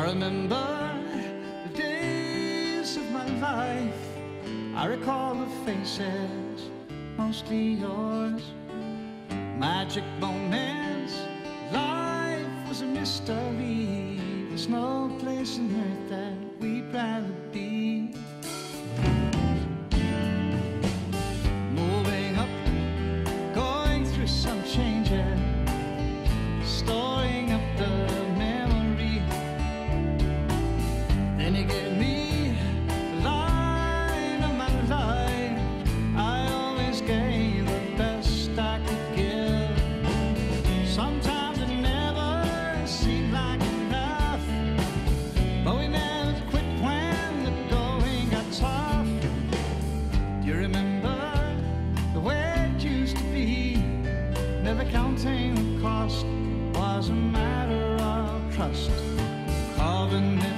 I remember the days of my life. I recall the faces, mostly yours. Magic moments, life was a mystery. There's no place on earth that we'd rather be. Moving up, going through some changes, storing up the memory. Then you gave me the line of my life. I always gave the best I could give. Sometimes it never seemed like enough, but we never quit when the going got tough. Do you remember the way it used to be? Never counting the cost was a matter of trust. Carving